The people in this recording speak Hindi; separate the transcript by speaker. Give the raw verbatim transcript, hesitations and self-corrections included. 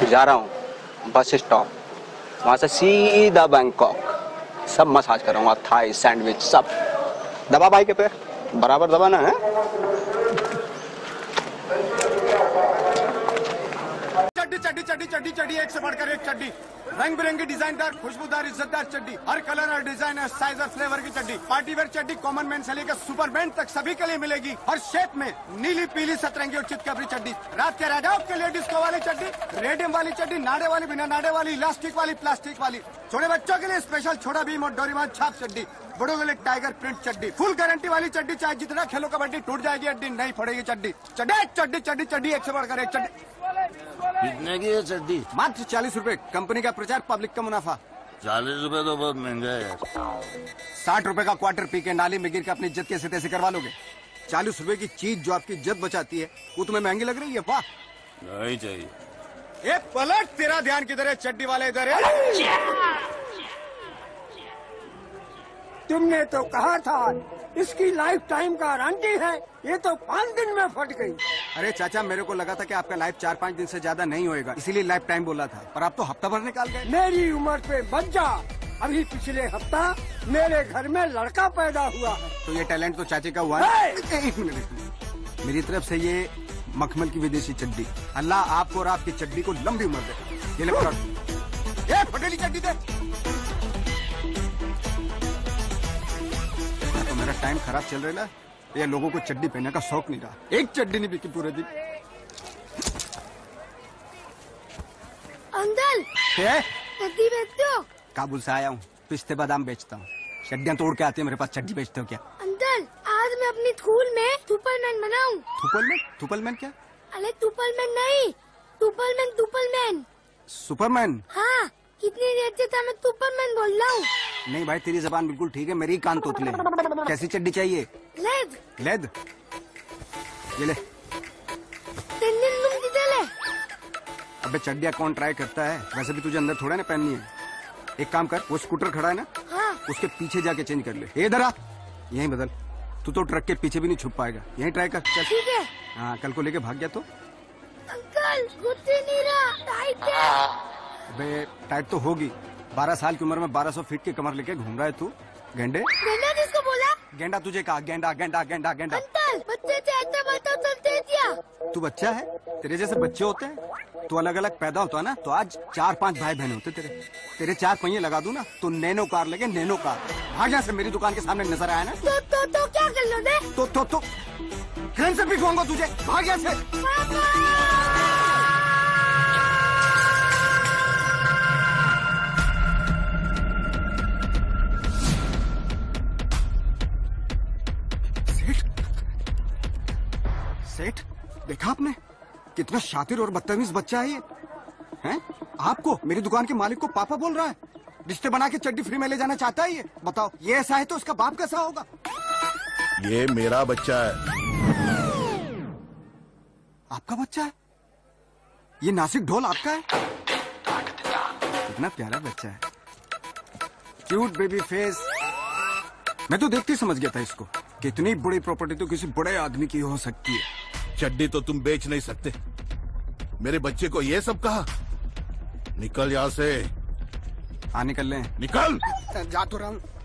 Speaker 1: जा रहा हूँ बस स्टॉप, वहाँ से सीधा बैंकॉक। सब मसाज करूँगा, थाई सैंडविच सब। दबा भाई के पे, बराबर दबाना है।
Speaker 2: चड्डी चड्डी चड्डी चड्डी चड्डी, एक से बढ़कर एक चड्डी, रंग बिरंगी डिजाइनदार खुशबूदार इज्जतदार चड्डी, हर कलर और डिजाइन और साइज और फ्लेवर की चड्डी। पार्टी वेयर चड्डी कॉमन मैन से लेकर सुपर मैन तक सभी के लिए मिलेगी, हर शेप में, नीली पीली सतरंगी और चितकबरी चड्डी। रात के राजाओं के लिए डिस्को वाली चड्डी, रेडियम वाली चड्डी, नाड़े वाली, बिना नाड़े वाली, इलास्टिक वाली, प्लास्टिक वाली। छोटे बच्चों के लिए स्पेशल छोटा भीम और डोरेमोन छाप चड्डी, बड़ों के लिए टाइगर प्रिंट चड्डी, फुल गारंटी वाली चड्डी। चाहे जितना खेलो कबड्डी, टूट जाएगी हड्डी, नहीं फोड़ेगी चड्डी। चड्डी चड्डी चड्डी चड्डी, एक से बढ़कर एक चड्डी।
Speaker 3: कितने की है चड्डी?
Speaker 2: मात्र चालीस रूपए। कंपनी का प्रचार, पब्लिक का मुनाफा।
Speaker 3: चालीस रूपए तो बहुत महंगा है यार।
Speaker 2: साठ रुपए का क्वार्टर पी के नाली में गिर के अपनी इज्जत कैसे तैसे करवा लोगे? चालीस रुपए की चीज जो आपकी इज्जत बचाती है, वो तुम्हें महंगी लग रही है? वाह,
Speaker 3: नहीं चाहिए।
Speaker 2: ए पलट, तेरा ध्यान किधर है? चड्डी वाले इधर है।
Speaker 4: तुमने तो कहा था इसकी लाइफ टाइम गारंटी है, ये तो पाँच दिन में फट गई।
Speaker 2: अरे चाचा, मेरे को लगा था कि आपका लाइफ चार पाँच दिन से ज्यादा नहीं होएगा, इसीलिए लाइफ टाइम बोला था, पर आप तो हफ्ता भर निकाल गए।
Speaker 4: मेरी उम्र पे बच जा। अभी पिछले हफ्ता मेरे घर में लड़का पैदा हुआ है।
Speaker 2: तो ये टैलेंट तो चाचे का हुआ है। एक मिनट, मेरी तरफ से ये मखमल की विदेशी चड्डी। अल्लाह आपको और आपकी चड्डी को लंबी उम्र दे। ये ले पकड़। ये फटेली चड्डी दे। तो मेरा टाइम खराब चल रहा है, ये लोगों को चड्डी पहनने का शौक नहीं रहा। एक चड्डी नहीं बिकी पूरे दिन।
Speaker 5: अंकल, चड्डी बेचते हो?
Speaker 2: काबुल से आया हूँ, पिस्ते बादाम बेचता हूँ। चड्डियाँ तोड़ के आती है मेरे पास, चड्डी बेचते हो क्या?
Speaker 5: अंकल, आज मैं अपनी स्कूल में सुपरमैन बनाऊं।
Speaker 2: सुपरमैन? सुपरमैन क्या?
Speaker 5: अरे सुपरमैन नहीं, सुपरमैन सुपरमैन।
Speaker 2: सुपरमैन?
Speaker 5: हाँ, कितनी देर से था मैं सुपरमैन बोल रहा हूँ।
Speaker 2: नहीं भाई, तेरी जबान बिल्कुल ठीक है, मेरी कान तोतले। कैसी चड्डी चाहिए?
Speaker 5: लेद।
Speaker 2: लेद? ये ले।
Speaker 5: तीन दिन तुम किधर ले?
Speaker 2: अबे चड्डियाँ कौन ट्राई करता है? वैसे भी तुझे अंदर थोड़ा ना पहननी है। एक काम कर, वो स्कूटर खड़ा है ना,
Speaker 5: हाँ,
Speaker 2: उसके पीछे जाके चेंज कर ले। इधर आ, यहीं बदल। तू तो ट्रक के पीछे भी नहीं छुप पाएगा, यहीं ट्राई कर। चल
Speaker 5: ठीक है।
Speaker 2: हाँ, कल को लेके भाग गया तो?
Speaker 5: अंकल, गुस्से नहीं रहा, टाइट है।
Speaker 2: अबे टाइट तो होगी, बारह साल की उम्र में बारह सौ फीट की कमर लेके घूम रहा है तू। गेंडे?
Speaker 5: गेंडा किसको बोला?
Speaker 2: गेंडा तुझे कहा, गेंडा गेंडा गेंडा गेंडा।
Speaker 5: अंकल, बच्चे से ऐसा बात चलते क्या?
Speaker 2: तू बच्चा है, तेरे जैसे बच्चे होते हैं। तू अलग अलग पैदा होता है ना, तो आज चार पांच भाई बहन होते तेरे। तेरे चार पहिए लगा दूं ना, तो नैनो कार लगे, नैनो कार। भाग यहाँ से, मेरी दुकान के सामने नजर आया ना।
Speaker 5: तो तो तो क्या कर लो दे?
Speaker 2: तो तो तो ट्रेन से पिटवाऊंगा तुझे, भाग यहाँ से। सेठ, देखा आपने कितना शातिर और बदतमीज बच्चा है ये? हैं? आपको, मेरी दुकान के मालिक को पापा बोल रहा है। रिश्ते बना के चड्डी फ्री में ले जाना चाहता है ये। बताओ, ये ऐसा है तो उसका बाप कैसा होगा?
Speaker 3: ये मेरा बच्चा है।
Speaker 2: आपका बच्चा है? ये नासिक ढोल आपका है? कितना प्यारा बच्चा है, क्यूट बेबी फेस। मैं तो देखते ही समझ गया था इसको। कितनी बड़ी प्रॉपर्टी तो किसी बड़े आदमी की हो सकती है।
Speaker 3: चड्डी तो तुम बेच नहीं सकते, मेरे बच्चे को ये सब कहा। निकल यहाँ से।
Speaker 2: हाँ, निकल लें।
Speaker 3: निकल।
Speaker 2: जा तो रहा हूँ।